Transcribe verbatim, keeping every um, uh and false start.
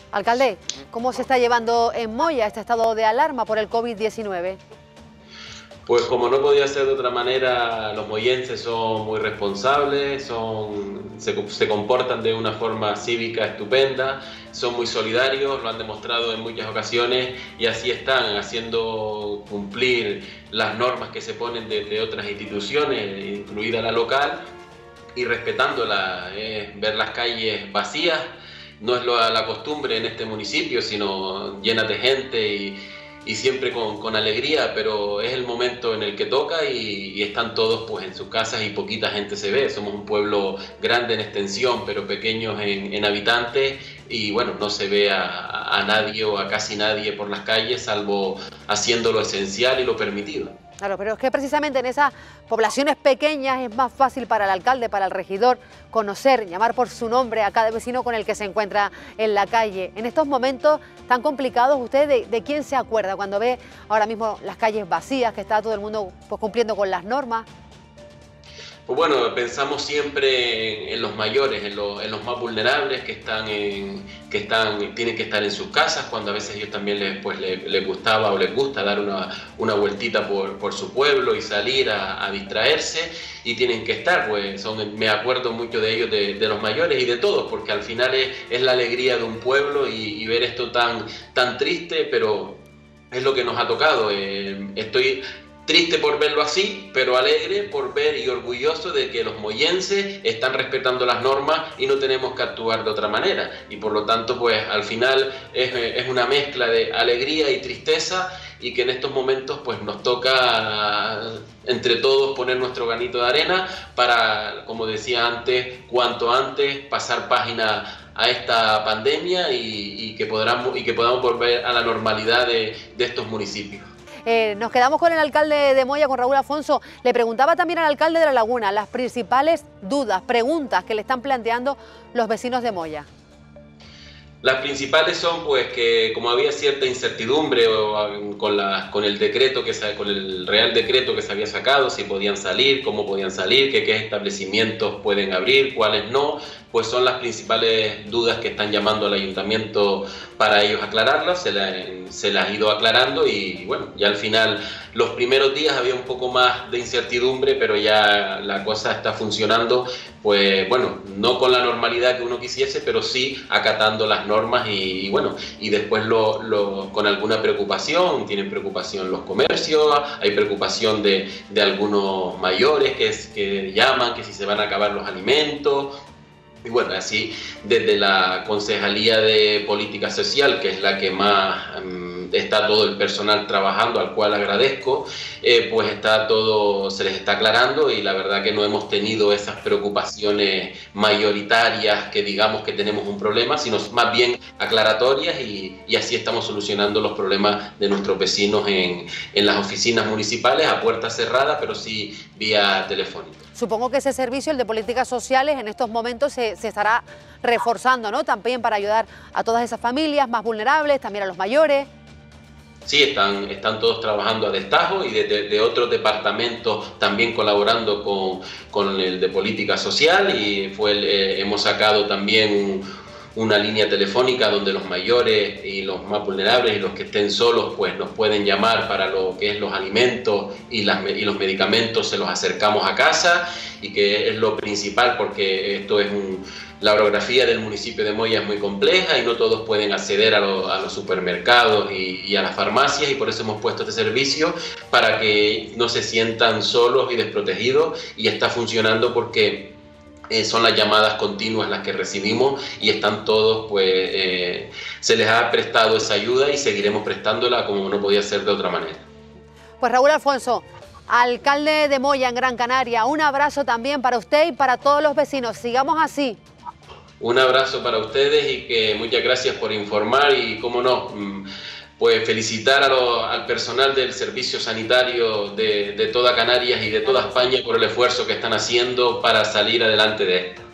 Alcalde, ¿cómo se está llevando en Moya este estado de alarma por el COVID diecinueve? Pues como no podía ser de otra manera, los moyenses son muy responsables, son, se, se comportan de una forma cívica estupenda, son muy solidarios, lo han demostrado en muchas ocasiones y así están haciendo cumplir las normas que se ponen desde otras instituciones, incluida la local, y respetándola. Eh, ver las calles vacías no es lo, la costumbre en este municipio, sino llenas de gente y y siempre con, con alegría, pero es el momento en el que toca y, y están todos pues en sus casas y poquita gente se ve. Somos un pueblo grande en extensión, pero pequeños en, en habitantes y bueno, no se ve a, a nadie o a casi nadie por las calles, salvo haciendo lo esencial y lo permitido. Claro, pero es que precisamente en esas poblaciones pequeñas es más fácil para el alcalde, para el regidor, conocer, llamar por su nombre a cada vecino con el que se encuentra en la calle. En estos momentos tan complicados, ¿usted de, de quién se acuerda cuando ve ahora mismo las calles vacías, que está todo el mundo pues, cumpliendo con las normas? Pues bueno, pensamos siempre en, en los mayores, en, lo, en los más vulnerables que están, en, que están, tienen que estar en sus casas, cuando a veces ellos también les, pues, les, les gustaba o les gusta dar una, una vueltita por, por su pueblo y salir a, a distraerse y tienen que estar, pues son, me acuerdo mucho de ellos, de, de los mayores y de todos, porque al final es, es la alegría de un pueblo y, y ver esto tan, tan triste, pero es lo que nos ha tocado. Eh, estoy triste por verlo así, pero alegre por ver y orgulloso de que los moyenses están respetando las normas y no tenemos que actuar de otra manera. Y por lo tanto, pues al final es, es una mezcla de alegría y tristeza y que en estos momentos pues nos toca entre todos poner nuestro granito de arena para, como decía antes, cuanto antes pasar página a esta pandemia y, y, que, podamos, y que podamos volver a la normalidad de, de estos municipios. Eh, nos quedamos con el alcalde de Moya, con Raúl Afonso. Le preguntaba también al alcalde de La Laguna las principales dudas, preguntas que le están planteando los vecinos de Moya. Las principales son pues que como había cierta incertidumbre o, con, la, con el decreto que se, con el Real Decreto que se había sacado, si podían salir, cómo podían salir, que qué establecimientos pueden abrir, cuáles no, pues son las principales dudas que están llamando al ayuntamiento para ellos aclararlas. Se, la, se las ha ido aclarando y bueno, ya al final los primeros días había un poco más de incertidumbre, pero ya la cosa está funcionando, pues bueno, no con la normalidad que uno quisiese, pero sí acatando las normas y, y bueno, y después lo, lo, con alguna preocupación, tienen preocupación los comercios, hay preocupación de, de algunos mayores que, es, que llaman, que si se van a acabar los alimentos. Y bueno, así desde la Concejalía de Política Social, que es la que más um, está todo el personal trabajando, al cual agradezco, eh, pues está todo, se les está aclarando y la verdad que no hemos tenido esas preocupaciones mayoritarias que digamos que tenemos un problema, sino más bien aclaratorias y, y así estamos solucionando los problemas de nuestros vecinos en, en las oficinas municipales a puerta cerrada, pero sí vía telefónica. Supongo que ese servicio, el de políticas sociales, en estos momentos se, se estará reforzando, ¿no? También para ayudar a todas esas familias más vulnerables, también a los mayores. Sí, están, están todos trabajando a destajo y de, de, de otros departamentos también colaborando con, con el de política social y fue el, eh, hemos sacado también un, una línea telefónica donde los mayores y los más vulnerables y los que estén solos pues nos pueden llamar para lo que es los alimentos y, las, y los medicamentos, se los acercamos a casa y que es lo principal porque esto es un... La orografía del municipio de Moya es muy compleja y no todos pueden acceder a, lo, a los supermercados y, y a las farmacias y por eso hemos puesto este servicio para que no se sientan solos y desprotegidos y está funcionando porque eh, son las llamadas continuas las que recibimos y están todos, pues eh, se les ha prestado esa ayuda y seguiremos prestándola como no podía ser de otra manera. Pues Raúl Afonso, alcalde de Moya en Gran Canaria, un abrazo también para usted y para todos los vecinos. Sigamos así. Un abrazo para ustedes y que muchas gracias por informar y, cómo no, pues felicitar a lo, al personal del servicio sanitario de, de toda Canarias y de toda España por el esfuerzo que están haciendo para salir adelante de esto.